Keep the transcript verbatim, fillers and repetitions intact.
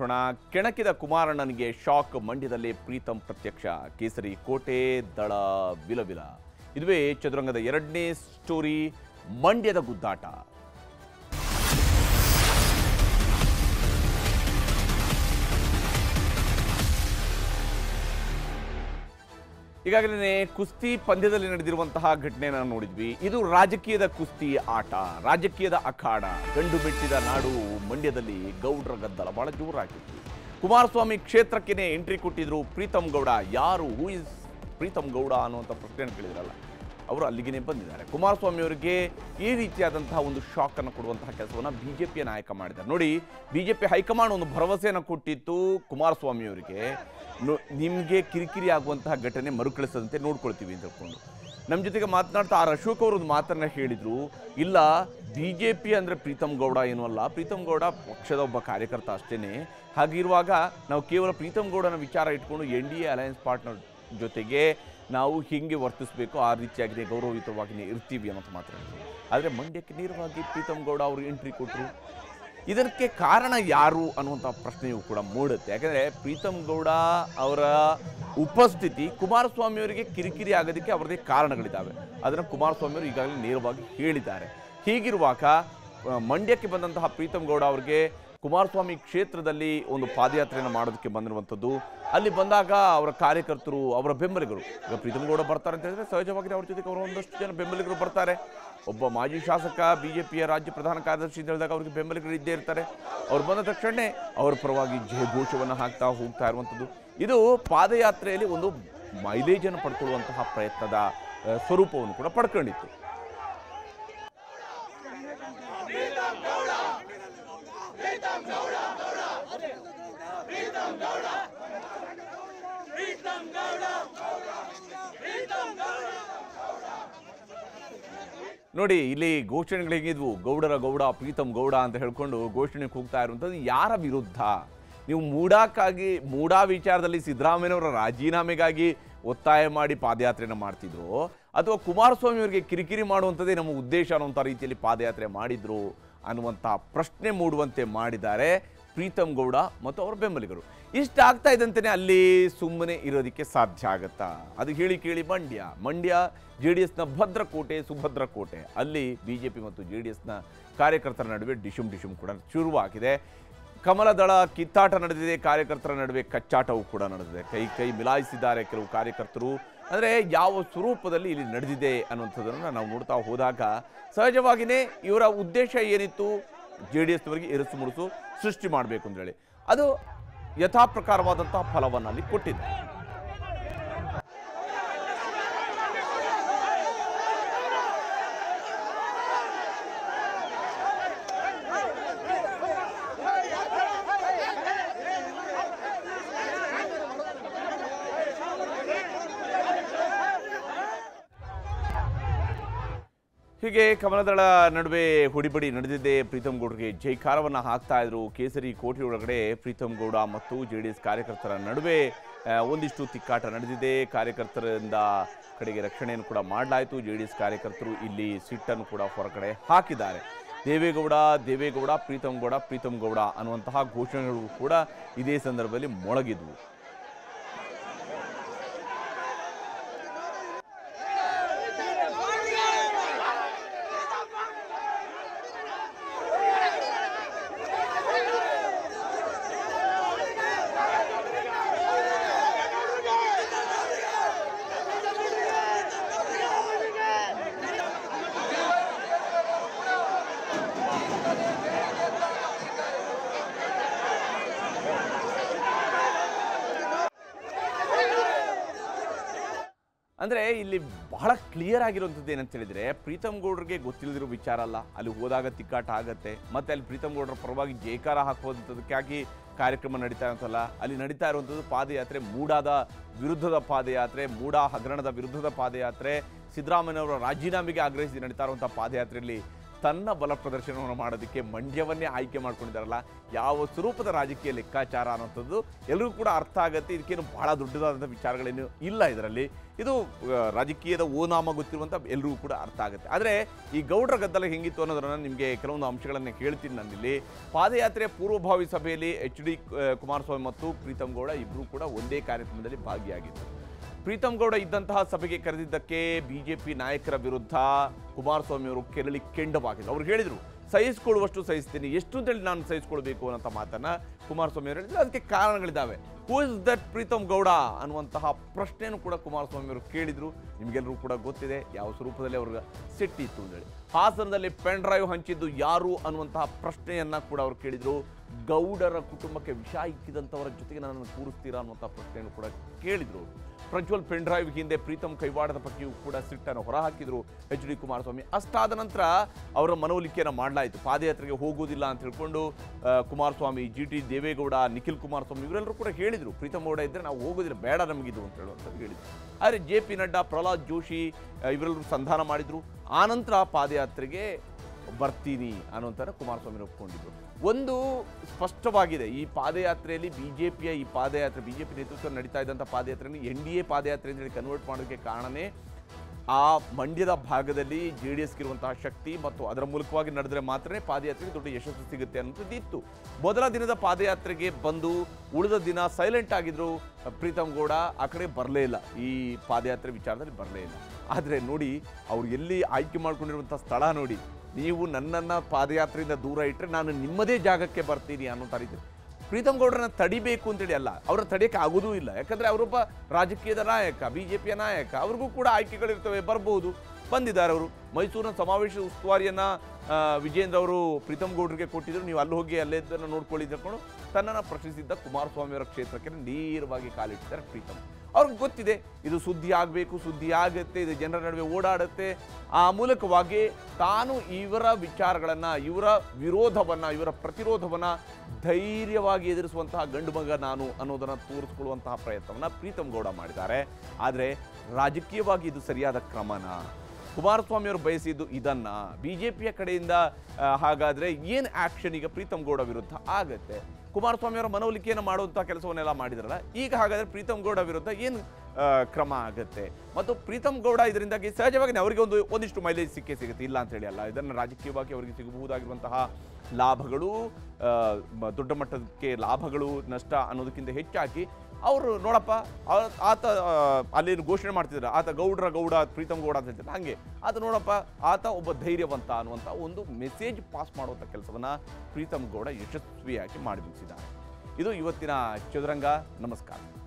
ನೋಡೋಣ. ಕೆಣಕಿದ ಕುಮಾರಣ್ಣನಿಗೆ ಶಾಕ್, ಮಂಡ್ಯದಲ್ಲಿ ಪ್ರೀತಂ ಪ್ರತ್ಯಕ್ಷ. ಕೇಸರಿ ಕೋಟೆ ದಳ ವಿಲವಿಲ. ಇದುವೇ ಚದುರಂಗದ ಎರಡನೇ ಸ್ಟೋರಿ, ಮಂಡ್ಯದ ಗುದ್ದಾಟ. ಈಗಾಗಲೇ ಕುಸ್ತಿ ಪಂದ್ಯದಲ್ಲಿ ನಡೆದಿರುವಂತಹ ಘಟನೆಯನ್ನು ನೋಡಿದ್ವಿ. ಇದು ರಾಜಕೀಯದ ಕುಸ್ತಿ ಆಟ, ರಾಜಕೀಯದ ಅಖಾಡ. ಗಂಡು ಮೆಟ್ಟಿದ ನಾಡು ಮಂಡ್ಯದಲ್ಲಿ ಗೌಡರ ಗದ್ದಲ ಬಹಳ ಜೋರಾಗಿತ್ತು. ಕುಮಾರಸ್ವಾಮಿ ಕ್ಷೇತ್ರಕ್ಕೆ ಎಂಟ್ರಿ ಕೊಟ್ಟಿದ್ರು ಪ್ರೀತಂ ಗೌಡ. ಯಾರು, ಹೂ ಇಸ್ ಪ್ರೀತಂ ಗೌಡ ಅನ್ನುವಂಥ ಪ್ರಶ್ನೆಯನ್ನು ಕೇಳಿದ್ರಲ್ಲ, ಅವರು ಅಲ್ಲಿಗೆ ಬಂದಿದ್ದಾರೆ. ಕುಮಾರಸ್ವಾಮಿ ಅವರಿಗೆ ಈ ರೀತಿಯಾದಂತಹ ಒಂದು ಶಾಕ್ ಅನ್ನು ಕೊಡುವಂತಹ ಕೆಲಸವನ್ನು ಬಿಜೆಪಿಯ ನಾಯಕ ಮಾಡಿದ್ದಾರೆ. ನೋಡಿ, ಬಿಜೆಪಿ ಹೈಕಮಾಂಡ್ ಒಂದು ಭರವಸೆಯನ್ನು ಕೊಟ್ಟಿತ್ತು ಕುಮಾರಸ್ವಾಮಿ ಅವರಿಗೆ, ನಿಮಗೆ ಕಿರಿಕಿರಿ ಆಗುವಂತಹ ಘಟನೆ ಮರುಕಳಿಸದಂತೆ ನೋಡ್ಕೊಳ್ತೀವಿ ಅಂತ ಹೇಳ್ಕೊಂಡು. ನಮ್ಮ ಜೊತೆಗೆ ಮಾತನಾಡ್ತಾ ಆರ್ ಅಶೋಕ್ ಅವರು ಒಂದು ಮಾತನ್ನ ಹೇಳಿದ್ರು, ಇಲ್ಲ ಬಿಜೆಪಿ ಅಂದರೆ ಪ್ರೀತಂ ಗೌಡ ಏನೂ ಅಲ್ಲ, ಪ್ರೀತಂ ಗೌಡ ಪಕ್ಷದ ಒಬ್ಬ ಕಾರ್ಯಕರ್ತ ಅಷ್ಟೇನೆ. ಹಾಗಿರುವಾಗ ನಾವು ಕೇವಲ ಪ್ರೀತಂ ಗೌಡನ ವಿಚಾರ ಇಟ್ಕೊಂಡು N D A alliance partner ಜೊತೆಗೆ ನಾವು ಹಿಂಗೆ ವರ್ತಿಸಬೇಕು, ಆ ರೀತಿಯಾಗಿದೆ, ಗೌರವಯುತವಾಗಿ ಇರ್ತೀವಿ ಅನ್ನೋದು ಮಾತಾಡಿದ್ರು. ಆದರೆ ಮಂಡ್ಯಕ್ಕೆ ನೇರವಾಗಿ ಪ್ರೀತಂ ಗೌಡ ಅವರು ಎಂಟ್ರಿ ಕೊಟ್ಟರು. ಇದಕ್ಕೆ ಕಾರಣ ಯಾರು ಅನ್ನುವಂಥ ಪ್ರಶ್ನೆಯೂ ಕೂಡ ಮೂಡುತ್ತೆ. ಯಾಕಂದರೆ ಪ್ರೀತಂ ಗೌಡ ಅವರ ಉಪಸ್ಥಿತಿ ಕುಮಾರಸ್ವಾಮಿ ಅವರಿಗೆ ಕಿರಿಕಿರಿ ಆಗೋದಕ್ಕೆ ಅವರದೇ ಕಾರಣಗಳಿದ್ದಾವೆ. ಅದನ್ನು ಕುಮಾರಸ್ವಾಮಿ ಅವರು ಈಗಾಗಲೇ ನೇರವಾಗಿ ಹೇಳಿದ್ದಾರೆ. ಹೀಗಿರುವಾಗ ಮಂಡ್ಯಕ್ಕೆ ಬಂದಂತಹ ಪ್ರೀತಂ ಗೌಡ ಅವರಿಗೆ ಕುಮಾರಸ್ವಾಮಿ ಕ್ಷೇತ್ರದಲ್ಲಿ ಒಂದು ಪಾದಯಾತ್ರೆಯನ್ನು ಮಾಡೋದಕ್ಕೆ ಬಂದಿರುವಂಥದ್ದು. ಅಲ್ಲಿ ಬಂದಾಗ ಅವರ ಕಾರ್ಯಕರ್ತರು, ಅವರ ಬೆಂಬಲಿಗರು, ಈಗ ಪ್ರೀತಂ ಗೌಡ ಬರ್ತಾರೆ ಅಂತ ಹೇಳಿದ್ರೆ ಸಹಜವಾಗಿ ಅವ್ರ ಜೊತೆಗೆ ಅವರ ಒಂದಷ್ಟು ಜನ ಬೆಂಬಲಿಗರು ಬರ್ತಾರೆ. ಒಬ್ಬ ಮಾಜಿ ಶಾಸಕ, ಬಿಜೆಪಿಯ ರಾಜ್ಯ ಪ್ರಧಾನ ಕಾರ್ಯದರ್ಶಿ ಅಂತ ಹೇಳಿದಾಗ ಅವ್ರಿಗೆ ಬೆಂಬಲಿಗರು ಇದ್ದೇ ಇರ್ತಾರೆ. ಅವ್ರು ಬಂದ ತಕ್ಷಣ ಅವರ ಪರವಾಗಿ ಜಯಘೋಷವನ್ನು ಹಾಕ್ತಾ ಹೋಗ್ತಾ ಇರುವಂಥದ್ದು. ಇದು ಪಾದಯಾತ್ರೆಯಲ್ಲಿ ಒಂದು ಮೈಲೇಜನ್ನು ಪಡ್ಕೊಳ್ಳುವಂತಹ ಪ್ರಯತ್ನದ ಸ್ವರೂಪವನ್ನು ಕೂಡ ಪಡ್ಕೊಂಡಿತ್ತು. ನೋಡಿ, ಇಲ್ಲಿ ಘೋಷಣೆಗಳು ಹೇಗಿದ್ವು, ಗೌಡರ ಗೌಡ, ಪ್ರೀತಂ ಗೌಡ ಅಂತ ಹೇಳ್ಕೊಂಡು ಘೋಷಣೆ ಕೂಗ್ತಾ ಇರುವಂಥದ್ದು ಯಾರ ವಿರುದ್ಧ? ನೀವು ಮೂಡಾಕ್ಕಾಗಿ, ಮೂಡಾ ವಿಚಾರದಲ್ಲಿ ಸಿದ್ದರಾಮಯ್ಯನವರ ರಾಜೀನಾಮೆಗಾಗಿ ಒತ್ತಾಯ ಮಾಡಿ ಪಾದಯಾತ್ರೆಯನ್ನು ಮಾಡ್ತಿದ್ರು, ಅಥವಾ ಕುಮಾರಸ್ವಾಮಿ ಅವರಿಗೆ ಕಿರಿಕಿರಿ ಮಾಡುವಂಥದ್ದೇ ನಮ್ಮ ಉದ್ದೇಶ ಅನ್ನುವಂಥ ರೀತಿಯಲ್ಲಿ ಪಾದಯಾತ್ರೆ ಮಾಡಿದ್ರು ಅನ್ನುವಂಥ ಪ್ರಶ್ನೆ ಮೂಡುವಂತೆ ಮಾಡಿದ್ದಾರೆ ಪ್ರೀತಂ ಗೌಡ ಮತ್ತು ಅವರ ಬೆಂಬಲಿಗರು. ಇಷ್ಟ ಆಗ್ತಾ ಇದ್ದಂತೆಯೇ ಅಲ್ಲಿ ಸುಮ್ಮನೆ ಇರೋದಕ್ಕೆ ಸಾಧ್ಯ ಆಗತ್ತಾ? ಅದು ಹೇಳಿ ಕೇಳಿ ಮಂಡ್ಯ ಮಂಡ್ಯ ಜೆ ಡಿ ಎಸ್ನ ಭದ್ರಕೋಟೆ, ಸುಭದ್ರ ಕೋಟೆ. ಅಲ್ಲಿ ಬಿ ಜೆ ಪಿ ಮತ್ತು ಜೆ ಡಿ ಎಸ್ನ ಕಾರ್ಯಕರ್ತರ ನಡುವೆ ಡಿಶುಮ್ ಡಿಶುಮ್ ಕೂಡ ಶುರುವಾಗಿದೆ. ಕಮಲದಳ ಕಿತ್ತಾಟ ನಡೆದಿದೆ, ಕಾರ್ಯಕರ್ತರ ನಡುವೆ ಕಚ್ಚಾಟವೂ ಕೂಡ ನಡೆದಿದೆ. ಕೈ ಕೈ ಮಿಲಾಯಿಸಿದ್ದಾರೆ ಕೆಲವು ಕಾರ್ಯಕರ್ತರು. ಅಂದರೆ ಯಾವ ಸ್ವರೂಪದಲ್ಲಿ ಇಲ್ಲಿ ನಡೆದಿದೆ ಅನ್ನುವಂಥದ್ದನ್ನು ನಾವು ನೋಡ್ತಾ ಹೋದಾಗ ಸಹಜವಾಗಿಯೇ ಇವರ ಉದ್ದೇಶ ಏನಿತ್ತು, ಜೆ ಡಿ ಎಸ್ನವರಿಗೆ ಎರಸು ಮುರುಸು ಸೃಷ್ಟಿ ಮಾಡಬೇಕು ಅಂತೇಳಿ, ಅದು ಯಥಾಪ್ರಕಾರವಾದಂತಹ ಫಲವನ್ನು ಅಲ್ಲಿ ಕೊಟ್ಟಿದೆ. ಹೀಗೆ ಕಮಲದಳ ನಡುವೆ ಹೊಡಿಬಡಿ ನಡೆದಿದೆ. ಪ್ರೀತಂ ಗೌಡರಿಗೆ ಜೈಕಾರವನ್ನು ಹಾಕ್ತಾ ಇದ್ರು. ಕೇಸರಿ ಕೋಟೆ ಒಳಗಡೆ ಪ್ರೀತಂ ಗೌಡ ಮತ್ತು ಜೆ ಡಿ ಎಸ್ ಕಾರ್ಯಕರ್ತರ ನಡುವೆ ಒಂದಿಷ್ಟು ತಿಕ್ಕಾಟ ನಡೆದಿದೆ. ಕಾರ್ಯಕರ್ತರಿಂದ ಕಡೆಗೆ ರಕ್ಷಣೆಯನ್ನು ಕೂಡ ಮಾಡಲಾಯಿತು. ಜೆ ಡಿ ಎಸ್ ಕಾರ್ಯಕರ್ತರು ಇಲ್ಲಿ ಸಿಟ್ಟನ್ನು ಕೂಡ ಹೊರಗಡೆ ಹಾಕಿದ್ದಾರೆ. ದೇವೇಗೌಡ ದೇವೇಗೌಡ ಪ್ರೀತಂ ಗೌಡ ಪ್ರೀತಂ ಗೌಡ ಅನ್ನುವಂತಹ ಘೋಷಣೆಗಳು ಕೂಡ ಇದೇ ಸಂದರ್ಭದಲ್ಲಿ ಮೊಳಗಿದ್ವು. ಅಂದರೆ ಇಲ್ಲಿ ಬಹಳ ಕ್ಲಿಯರ್ ಆಗಿರುವಂಥದ್ದು ಏನಂತ ಹೇಳಿದರೆ, ಪ್ರೀತಂ ಗೌಡರಿಗೆ ಗೊತ್ತಿಲ್ಲದಿರೋ ವಿಚಾರ ಅಲ್ಲ, ಅಲ್ಲಿ ಹೋದಾಗ ತಿಕ್ಕಾಟ ಆಗತ್ತೆ. ಮತ್ತು ಅಲ್ಲಿ ಪ್ರೀತಂ ಗೌಡರ ಪರವಾಗಿ ಜೈಕಾರ ಹಾಕುವಂಥದ್ದಕ್ಕಾಗಿ ಕಾರ್ಯಕ್ರಮ ನಡೀತಾ ಇರುತ್ತಲ್ಲ, ಅಲ್ಲಿ ನಡೀತಾ ಇರುವಂಥದ್ದು ಪಾದಯಾತ್ರೆ, ಮೂಡಾದ ವಿರುದ್ಧದ ಪಾದಯಾತ್ರೆ, ಮೂಡಾ ಹಗರಣದ ವಿರುದ್ಧದ ಪಾದಯಾತ್ರೆ, ಸಿದ್ದರಾಮಯ್ಯನವರ ರಾಜೀನಾಮೆಗೆ ಆಗ್ರಹಿಸಿ ನಡೀತಾ ಇರುವಂಥ ಪಾದಯಾತ್ರೆಯಲ್ಲಿ ತನ್ನ ಬಲ ಪ್ರದರ್ಶನವನ್ನು ಮಾಡೋದಕ್ಕೆ ಮಂಡ್ಯವನ್ನೇ ಆಯ್ಕೆ ಮಾಡ್ಕೊಂಡಿದ್ದಾರಲ್ಲ, ಯಾವ ಸ್ವರೂಪದ ರಾಜಕೀಯ ಲೆಕ್ಕಾಚಾರ ಅನ್ನೋಂಥದ್ದು ಎಲ್ಲರಿಗೂ ಕೂಡ ಅರ್ಥ ಆಗುತ್ತೆ. ಇದಕ್ಕೇನು ಬಹಳ ದೊಡ್ಡದಾದಂಥ ವಿಚಾರಗಳೇನು ಇಲ್ಲ ಇದರಲ್ಲಿ. ಇದು ರಾಜಕೀಯದ ಓನಾಮ ಗೊತ್ತಿರುವಂಥ ಎಲ್ರಿಗೂ ಕೂಡ ಅರ್ಥ ಆಗುತ್ತೆ. ಆದರೆ ಈ ಗೌಡ್ರ ಗದ್ದಲ ಹೆಂಗಿತ್ತು ಅನ್ನೋದನ್ನು ನಿಮಗೆ ಕೆಲವೊಂದು ಅಂಶಗಳನ್ನು ಹೇಳ್ತೀನಿ ನಾನಿಲ್ಲಿ. ಪಾದಯಾತ್ರೆ ಪೂರ್ವಭಾವಿ ಸಭೆಯಲ್ಲಿ ಎಚ್ ಡಿ ಕುಮಾರಸ್ವಾಮಿ ಮತ್ತು ಪ್ರೀತಮ್ ಗೌಡ ಇಬ್ಬರೂ ಕೂಡ ಒಂದೇ ಕಾರ್ಯಕ್ರಮದಲ್ಲಿ ಭಾಗಿಯಾಗಿದ್ದರು. ಪ್ರೀತಮ್ ಗೌಡ ಇದ್ದಂತಹ ಸಭೆಗೆ ಕರೆದಿದ್ದಕ್ಕೆ ಬಿಜೆಪಿ ನಾಯಕರ ವಿರುದ್ಧ ಕುಮಾರಸ್ವಾಮಿ ಅವರು ಕೆರಳಿ ಕೆಂಡವಾಗಿದ್ರು. ಅವ್ರು ಹೇಳಿದರು, ಸಹಿಸಿಕೊಳ್ಳುವಷ್ಟು ಸಹಿಸ್ತೀನಿ, ಎಷ್ಟು ಅಂತೇಳಿ ನಾನು ಸಹಿಸಿಕೊಳ್ಬೇಕು ಅನ್ನೋಂಥ ಮಾತನ್ನು ಕುಮಾರಸ್ವಾಮಿ ಅವರು ಹೇಳಿದ್ರು. ಅದಕ್ಕೆ ಕಾರಣಗಳಿದ್ದಾವೆ. Who is that Preetham Gowda ಅನ್ನುವಂತಹ ಪ್ರಶ್ನೆಯನ್ನು ಕೂಡ ಕುಮಾರಸ್ವಾಮಿ ಅವರು ಕೇಳಿದರು. ನಿಮಗೆಲ್ಲರೂ ಕೂಡ ಗೊತ್ತಿದೆ ಯಾವ ಸ್ವರೂಪದಲ್ಲಿ ಅವ್ರಿಗೆ ಸಿಟ್ಟಿತ್ತು ಅಂತೇಳಿ. ಹಾಸನದಲ್ಲಿ ಪೆನ್ ಡ್ರೈವ್ ಹಂಚಿದ್ದು ಯಾರು ಅನ್ನುವಂತಹ ಪ್ರಶ್ನೆಯನ್ನು ಕೂಡ ಅವರು ಕೇಳಿದರು. ಗೌಡರ ಕುಟುಂಬಕ್ಕೆ ವಿಷ ಇಕ್ಕಿದಂಥವರ ಜೊತೆಗೆ ನನ್ನನ್ನು ಕೂರಿಸ್ತೀರಾ ಅನ್ನುವಂಥ ಪ್ರಶ್ನೆಯನ್ನು ಕೂಡ ಕೇಳಿದರು. ಪ್ರಜ್ವಲ್ ಪೆನ್ ಡ್ರೈವ್ ಹಿಂದೆ ಪ್ರೀತಮ್ ಕೈವಾಡದ ಬಗ್ಗೆಯೂ ಕೂಡ ಸಿಟ್ಟನ್ನು ಹೊರಹಾಕಿದರು ಎಚ್ ಡಿ ಕುಮಾರಸ್ವಾಮಿ. ಅಷ್ಟಾದ ನಂತರ ಅವರ ಮನವೊಲಿಕೆಯನ್ನು ಮಾಡಲಾಯಿತು. ಪಾದಯಾತ್ರೆಗೆ ಹೋಗುವುದಿಲ್ಲ ಅಂತ ಹೇಳ್ಕೊಂಡು ಕುಮಾರಸ್ವಾಮಿ, ಜಿ ಟಿ ದೇವೇಗೌಡ, ನಿಖಿಲ್ ಕುಮಾರಸ್ವಾಮಿ ಇವರೆಲ್ಲರೂ ಕೂಡ ಹೇಳಿದರು, ಪ್ರೀತಮ್ ಗೌಡ ಇದ್ದರೆ ನಾವು ಹೋಗೋದಿಲ್ಲ, ಬೇಡ ನಮಗಿದು ಅಂತ ಹೇಳುವಂಥದ್ದು ಹೇಳಿದರು. ಆದರೆ ಜೆ ಪಿ ನಡ್ಡಾ, ಪ್ರಹ್ಲಾದ್ ಜೋಶಿ ಇವರೆಲ್ಲರೂ ಸಂಧಾನ ಮಾಡಿದರು. ಆನಂತರ ಪಾದಯಾತ್ರೆಗೆ ಬರ್ತೀನಿ ಅನ್ನೋಂಥರ ಕುಮಾರಸ್ವಾಮಿ ಒಪ್ಕೊಂಡಿದ್ರು. ಒಂದು ಸ್ಪಷ್ಟವಾಗಿದೆ, ಈ ಪಾದಯಾತ್ರೆಯಲ್ಲಿ ಬಿಜೆಪಿಯ ಈ ಪಾದಯಾತ್ರೆ, ಬಿಜೆಪಿ ನೇತೃತ್ವ ನಡೀತಾ ಇದ್ದಂಥ ಪಾದಯಾತ್ರೆಯನ್ನು ಎನ್ ಡಿ ಎ ಪಾದಯಾತ್ರೆ ಅಂತೇಳಿ ಕನ್ವರ್ಟ್ ಮಾಡೋದಕ್ಕೆ ಕಾರಣನೇ ಆ ಮಂಡ್ಯದ ಭಾಗದಲ್ಲಿ ಜೆ ಡಿ ಎಸ್ಗಿರುವಂತಹ ಶಕ್ತಿ ಮತ್ತು ಅದರ ಮೂಲಕವಾಗಿ ನಡೆದರೆ ಮಾತ್ರ ಪಾದಯಾತ್ರೆಗೆ ದೊಡ್ಡ ಯಶಸ್ಸು ಸಿಗುತ್ತೆ ಅನ್ನೋದು ಇತ್ತು. ಮೊದಲ ದಿನದ ಪಾದಯಾತ್ರೆಗೆ ಬಂದು ಉಳಿದ ದಿನ ಸೈಲೆಂಟ್ ಆಗಿದ್ರು ಪ್ರೀತಮ್ ಗೌಡ, ಆ ಕಡೆ ಬರಲೇ ಇಲ್ಲ, ಈ ಪಾದಯಾತ್ರೆ ವಿಚಾರದಲ್ಲಿ ಬರಲೇ ಇಲ್ಲ. ಆದರೆ ನೋಡಿ, ಅವ್ರು ಎಲ್ಲಿ ಆಯ್ಕೆ ಮಾಡ್ಕೊಂಡಿರುವಂಥ ಸ್ಥಳ ನೋಡಿ, ನೀವು ನನ್ನನ್ನು ಪಾದಯಾತ್ರೆಯಿಂದ ದೂರ ಇಟ್ಟರೆ ನಾನು ನಿಮ್ಮದೇ ಜಾಗಕ್ಕೆ ಬರ್ತೀನಿ ಅನ್ನೋ ರೀತಿ ಪ್ರೀತಮ್ ಗೌಡರನ್ನ ತಡಿಬೇಕು ಅಂತೇಳಿ ಅಲ್ಲ, ಅವ್ರ ತಡೆಯೋಕ್ಕೆ ಆಗೋದೂ ಇಲ್ಲ. ಯಾಕಂದರೆ ಅವರೊಬ್ಬ ರಾಜಕೀಯದ ನಾಯಕ, ಬಿ ಜೆ ಪಿಯ ನಾಯಕ, ಅವ್ರಿಗೂ ಕೂಡ ಆಯ್ಕೆಗಳಿರ್ತವೆ, ಬರ್ಬೋದು. ಬಂದಿದ್ದಾರೆ ಅವರು. ಮೈಸೂರಿನ ಸಮಾವೇಶ ಉಸ್ತುವಾರಿಯನ್ನು ವಿಜೇಂದ್ರ ಅವರು ಪ್ರೀತಮ್ ಗೌಡರಿಗೆ ಕೊಟ್ಟಿದ್ರು. ನೀವು ಅಲ್ಲಿ ಹೋಗಿ ಅಲ್ಲೇ ಇದನ್ನು ನೋಡ್ಕೊಳ್ಳಿ ತಗೊಂಡು ತನ್ನನ್ನು ಪ್ರಶ್ನಿಸಿದ್ದ ಕುಮಾರಸ್ವಾಮಿಯವರ ಕ್ಷೇತ್ರಕ್ಕೆ ನೇರವಾಗಿ ಕಾಲಿಟ್ಟಿದ್ದಾರೆ ಪ್ರೀತಮ್. ಅವ್ರಿಗೆ ಗೊತ್ತಿದೆ ಇದು ಸುದ್ದಿ ಆಗಬೇಕು, ಸುದ್ದಿ ಆಗುತ್ತೆ, ಇದು ಜನರ ನಡುವೆ ಓಡಾಡುತ್ತೆ. ಆ ಮೂಲಕವಾಗಿ ತಾನು ಇವರ ವಿಚಾರಗಳನ್ನು, ಇವರ ವಿರೋಧವನ್ನು, ಇವರ ಪ್ರತಿರೋಧವನ್ನು ಧೈರ್ಯವಾಗಿ ಎದುರಿಸುವಂತಹ ಗಂಡು ಮಗ ನಾನು ಅನ್ನೋದನ್ನು ತೋರಿಸ್ಕೊಳ್ಳುವಂತಹ ಪ್ರಯತ್ನವನ್ನು ಪ್ರೀತಮ್ ಗೌಡ ಮಾಡಿದ್ದಾರೆ. ಆದರೆ ರಾಜಕೀಯವಾಗಿ ಇದು ಸರಿಯಾದ ಕ್ರಮನ? ಕುಮಾರಸ್ವಾಮಿಯವರು ಬಯಸಿದ್ದು ಇದನ್ನು. ಬಿ ಜೆ ಪಿಯ ಕಡೆಯಿಂದ ಹಾಗಾದರೆ ಏನು ಆ್ಯಕ್ಷನ್ ಈಗ ಪ್ರೀತಮ್ ಗೌಡ ವಿರುದ್ಧ ಆಗತ್ತೆ? ಕುಮಾರಸ್ವಾಮಿಯವರ ಮನವೊಲಿಕೆಯನ್ನು ಮಾಡುವಂಥ ಕೆಲಸವನ್ನೆಲ್ಲ ಮಾಡಿದ್ರಲ್ಲ, ಈಗ ಹಾಗಾದರೆ ಪ್ರೀತಮ್ ಗೌಡ ವಿರುದ್ಧ ಏನು ಕ್ರಮ ಆಗುತ್ತೆ? ಮತ್ತು ಪ್ರೀತಮ್ ಗೌಡ ಇದರಿಂದಾಗಿ ಸಹಜವಾಗಿ ಅವರಿಗೆ ಒಂದು ಒಂದಿಷ್ಟು ಮೈಲೇಜ್ ಸಿಕ್ಕೇ ಸಿಗುತ್ತೆ, ಇಲ್ಲ ಅಂತ ಹೇಳಿ ಅಲ್ಲ. ಇದನ್ನು ರಾಜಕೀಯವಾಗಿ ಅವರಿಗೆ ಸಿಗಬಹುದಾಗಿರುವಂತಹ ಲಾಭಗಳು, ದೊಡ್ಡ ಮಟ್ಟಕ್ಕೆ ಲಾಭಗಳು, ನಷ್ಟ ಅನ್ನೋದಕ್ಕಿಂತ ಹೆಚ್ಚಾಗಿ ಅವರು ನೋಡಪ್ಪ, ಆತ ಅಲ್ಲೇನು ಘೋಷಣೆ ಮಾಡ್ತಿದ್ರು, ಆತ ಗೌಡ್ರ ಗೌಡ ಪ್ರೀತಮ್ ಗೌಡ ಅಂತ ಹೇಳ್ತಿದ್ರು, ಹಾಗೆ ಆತ ನೋಡಪ್ಪ ಆತ ಒಬ್ಬ ಧೈರ್ಯವಂತ ಅನ್ನುವಂಥ ಒಂದು ಮೆಸೇಜ್ ಪಾಸ್ ಮಾಡುವಂಥ ಕೆಲಸವನ್ನು ಪ್ರೀತಮ್ ಗೌಡ ಯಶಸ್ವಿಯಾಗಿ ಮಾಡಿ ಮುಗಿಸಿದ್ದಾರೆ. ಇದು ಇವತ್ತಿನ ಚದುರಂಗ. ನಮಸ್ಕಾರ.